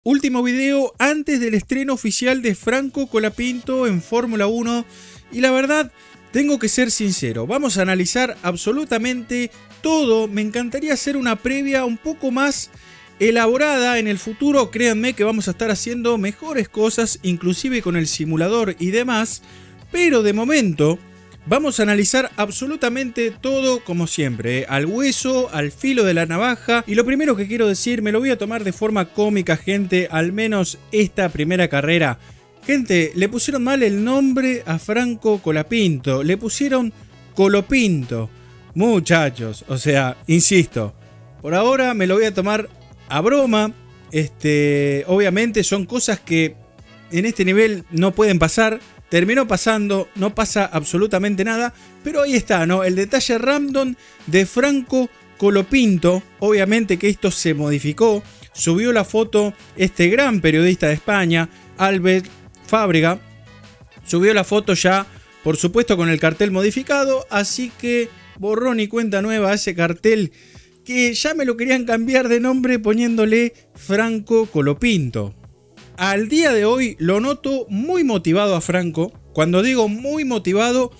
Último video antes del estreno oficial de Franco Colapinto en Fórmula 1 y la verdad, tengo que ser sincero, vamos a analizar absolutamente todo. Me encantaría hacer una previa un poco más elaborada en el futuro, créanme que vamos a estar haciendo mejores cosas, inclusive con el simulador y demás, pero de momento vamos a analizar absolutamente todo como siempre, al hueso, al filo de la navaja. Y lo primero que quiero decir, me lo voy a tomar de forma cómica, gente, al menos esta primera carrera. Gente, le pusieron mal el nombre a Franco Colapinto, le pusieron Colopinto. Muchachos, o sea, insisto, por ahora me lo voy a tomar a broma. Obviamente son cosas que en este nivel no pueden pasar. Terminó pasando, no pasa absolutamente nada, pero ahí está, ¿no? El detalle random de Franco Colapinto. Obviamente que esto se modificó. Subió la foto este gran periodista de España, Albert Fábrega. Subió la foto ya, por supuesto, con el cartel modificado. Así que borrón y cuenta nueva a ese cartel que ya me lo querían cambiar de nombre poniéndole Franco Colapinto. Al día de hoy lo noto muy motivado a Franco. Cuando digo muy motivado,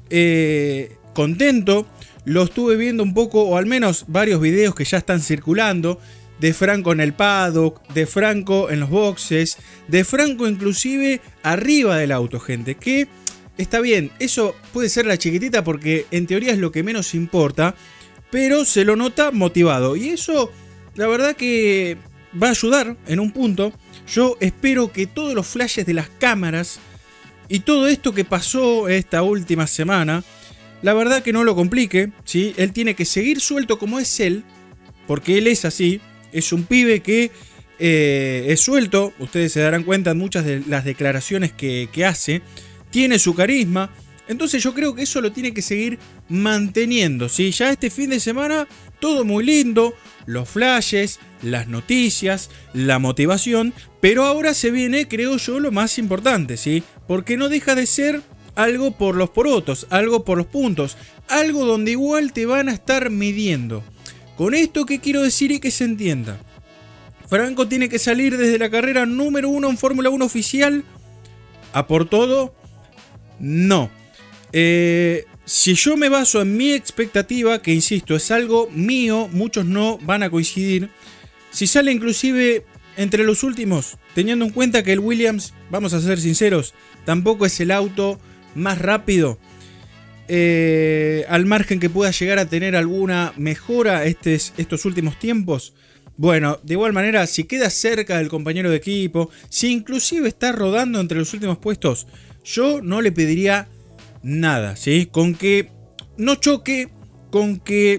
contento. Lo estuve viendo un poco, o al menos varios videos que ya están circulando, de Franco en el paddock, de Franco en los boxes, de Franco inclusive arriba del auto, gente. Que está bien, eso puede ser la chiquitita porque en teoría es lo que menos importa, pero se lo nota motivado. Y eso, la verdad que va a ayudar en un punto. Yo espero que todos los flashes de las cámaras y todo esto que pasó esta última semana, la verdad que no lo complique, ¿sí? Él tiene que seguir suelto como es él, porque él es así, es un pibe que es suelto, ustedes se darán cuenta en muchas de las declaraciones que hace, tiene su carisma, entonces yo creo que eso lo tiene que seguir manteniendo, ¿sí? Ya este fin de semana todo muy lindo, los flashes, las noticias, la motivación, pero ahora se viene, creo yo, lo más importante, ¿sí? Porque no deja de ser algo por los porotos, algo por los puntos, algo donde igual te van a estar midiendo. Con esto, ¿qué quiero decir y que se entienda? Franco tiene que salir desde la carrera número 1 en Fórmula 1 oficial. ¿A por todo? No. Si yo me baso en mi expectativa, que insisto, es algo mío, muchos no van a coincidir. Si sale inclusive entre los últimos, teniendo en cuenta que el Williams, vamos a ser sinceros, tampoco es el auto más rápido, al margen que pueda llegar a tener alguna mejora estos últimos tiempos. Bueno, de igual manera, si queda cerca del compañero de equipo, si inclusive está rodando entre los últimos puestos, yo no le pediría nada, ¿sí? Con que no choque, con que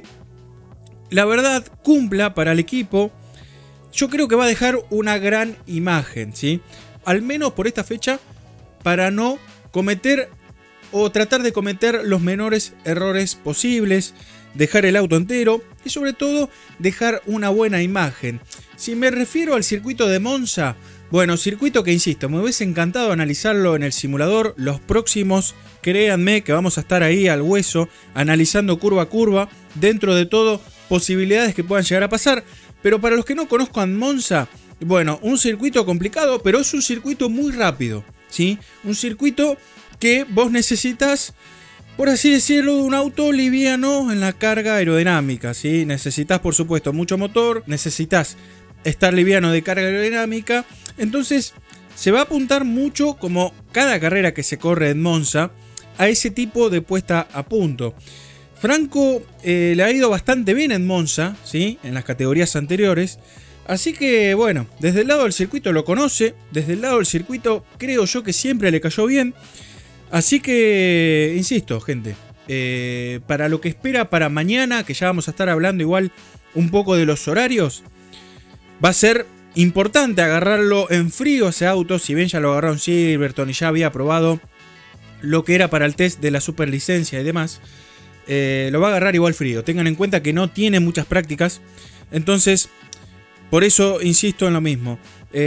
la verdad cumpla para el equipo, yo creo que va a dejar una gran imagen, ¿sí? Al menos por esta fecha, para no cometer o tratar de cometer los menores errores posibles, dejar el auto entero y sobre todo dejar una buena imagen. Si me refiero al circuito de Monza, bueno, circuito que insisto, me hubiese encantado analizarlo en el simulador. Los próximos, créanme que vamos a estar ahí al hueso, analizando curva a curva, dentro de todo posibilidades que puedan llegar a pasar. Pero para los que no conozcan Monza, bueno, un circuito complicado, pero es un circuito muy rápido, ¿sí? Un circuito que vos necesitas, por así decirlo, un auto liviano en la carga aerodinámica, ¿sí? Necesitas, por supuesto, mucho motor, necesitas estar liviano de carga aerodinámica. Entonces, se va a apuntar mucho, como cada carrera que se corre en Monza, a ese tipo de puesta a punto. Franco le ha ido bastante bien en Monza, ¿sí? En las categorías anteriores. Así que, bueno, desde el lado del circuito lo conoce. Desde el lado del circuito creo yo que siempre le cayó bien. Así que, insisto, gente, para lo que espera para mañana, que ya vamos a estar hablando igual un poco de los horarios, va a ser importante agarrarlo en frío ese auto. Si bien ya lo agarró en Silverstone y ya había probado lo que era para el test de la superlicencia y demás, lo va a agarrar igual frío. Tengan en cuenta que no tiene muchas prácticas. Entonces, por eso insisto en lo mismo.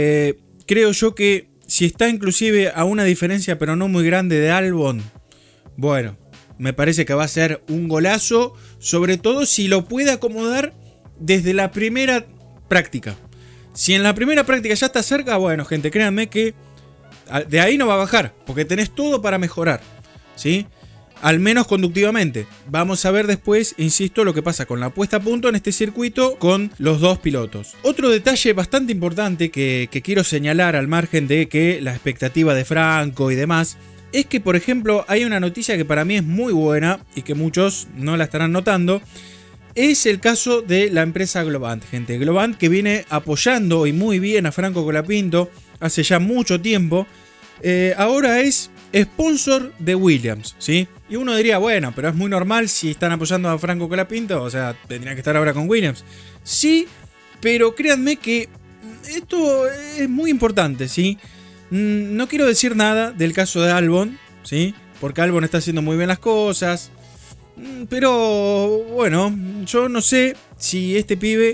Creo yo que si está inclusive a una diferencia pero no muy grande de Albon, bueno, me parece que va a ser un golazo. Sobre todo si lo puede acomodar desde la primera práctica. Si en la primera práctica ya está cerca, bueno, gente, créanme que de ahí no va a bajar, porque tenés todo para mejorar, ¿sí? Al menos conductivamente. Vamos a ver después, insisto, lo que pasa con la puesta a punto en este circuito con los dos pilotos. Otro detalle bastante importante que quiero señalar al margen de que la expectativa de Franco y demás, es que, por ejemplo, hay una noticia que para mí es muy buena y que muchos no la estarán notando. Es el caso de la empresa Globant, gente. Globant, que viene apoyando y muy bien a Franco Colapinto hace ya mucho tiempo, ahora es sponsor de Williams, ¿sí? Y uno diría, bueno, pero es muy normal si están apoyando a Franco Colapinto, o sea, tendrían que estar ahora con Williams. Sí, pero créanme que esto es muy importante, ¿sí? No quiero decir nada del caso de Albon, ¿sí? Porque Albon está haciendo muy bien las cosas. Pero bueno, yo no sé si este pibe...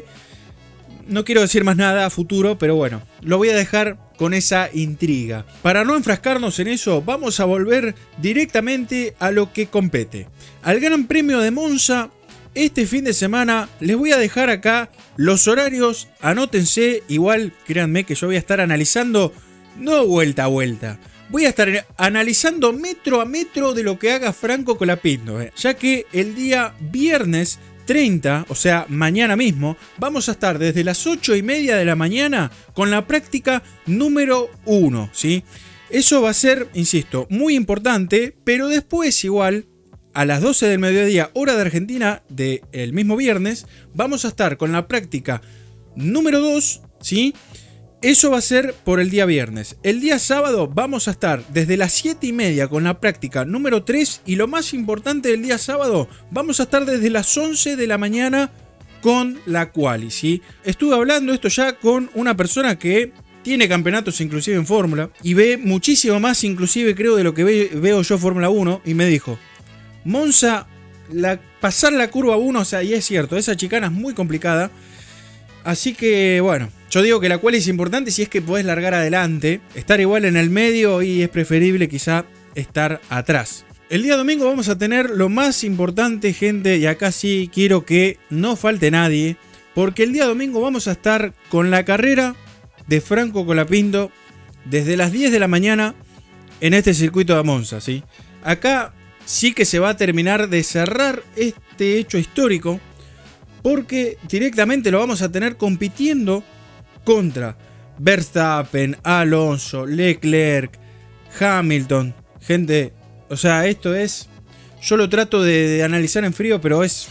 No quiero decir más nada a futuro, pero bueno, lo voy a dejar con esa intriga. Para no enfrascarnos en eso, vamos a volver directamente a lo que compete. Al Gran Premio de Monza, este fin de semana, les voy a dejar acá los horarios, anótense, igual créanme que yo voy a estar analizando, no vuelta a vuelta. Voy a estar analizando metro a metro de lo que haga Franco Colapinto, ya que el día viernes 30, o sea, mañana mismo, vamos a estar desde las 8:30 de la mañana con la práctica número 1, ¿sí? Eso va a ser, insisto, muy importante, pero después igual, a las 12 del mediodía, hora de Argentina, del mismo viernes, vamos a estar con la práctica número 2, ¿sí? Eso va a ser por el día viernes. El día sábado vamos a estar desde las 7:30 con la práctica número 3. Y lo más importante del día sábado, vamos a estar desde las 11 de la mañana con la quali, ¿sí? Estuve hablando esto ya con una persona que tiene campeonatos inclusive en Fórmula. Y ve muchísimo más inclusive creo de lo que veo yo Fórmula 1. Y me dijo, Monza, pasar la curva 1, o sea, y es cierto, esa chicana es muy complicada. Así que bueno, yo digo que la quali es importante si es que podés largar adelante. Estar igual en el medio y es preferible quizá estar atrás. El día domingo vamos a tener lo más importante, gente, y acá sí quiero que no falte nadie. Porque el día domingo vamos a estar con la carrera de Franco Colapinto desde las 10 de la mañana en este circuito de Monza, ¿sí? Acá sí que se va a terminar de cerrar este hecho histórico. Porque directamente lo vamos a tener compitiendo contra Verstappen, Alonso, Leclerc, Hamilton. Gente, o sea, esto es... Yo lo trato de analizar en frío, pero es...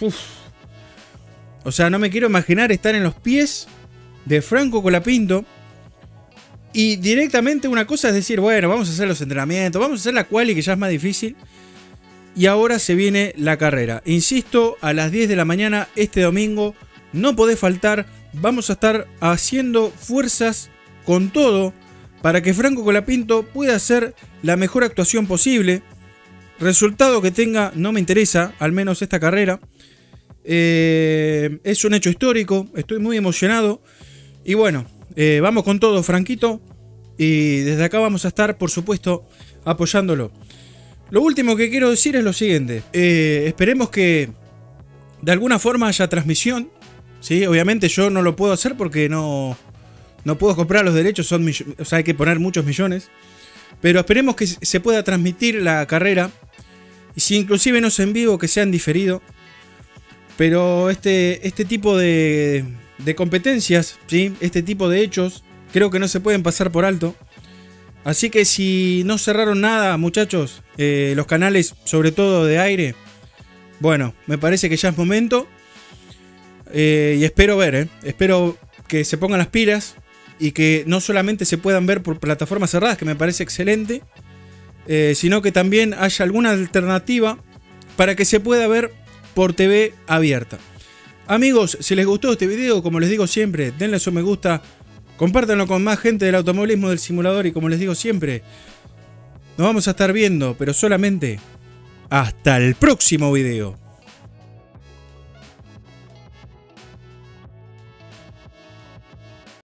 O sea, no me quiero imaginar estar en los pies de Franco Colapinto. Y directamente una cosa es decir, bueno, vamos a hacer los entrenamientos, vamos a hacer la quali que ya es más difícil. Y ahora se viene la carrera. Insisto, a las 10 de la mañana este domingo. No podés faltar. Vamos a estar haciendo fuerzas con todo para que Franco Colapinto pueda hacer la mejor actuación posible. Resultado que tenga no me interesa, al menos esta carrera. Es un hecho histórico. Estoy muy emocionado. Y bueno, vamos con todo, Franquito. Y desde acá vamos a estar, por supuesto, apoyándolo. Lo último que quiero decir es lo siguiente. Esperemos que de alguna forma haya transmisión, ¿sí? Obviamente yo no lo puedo hacer porque no puedo comprar los derechos. O sea, hay que poner muchos millones. Pero esperemos que se pueda transmitir la carrera. Y si inclusive no es en vivo, que sea en diferido. Pero este tipo de competencias, ¿sí? Este tipo de hechos, creo que no se pueden pasar por alto. Así que si no cerraron nada, muchachos, los canales, sobre todo de aire, bueno, me parece que ya es momento. Y espero espero que se pongan las pilas y que no solamente se puedan ver por plataformas cerradas, que me parece excelente, sino que también haya alguna alternativa para que se pueda ver por TV abierta. Amigos, si les gustó este video, como les digo siempre, denle su me gusta. Compártanlo con más gente del automovilismo del simulador y como les digo siempre, nos vamos a estar viendo, pero solamente hasta el próximo video.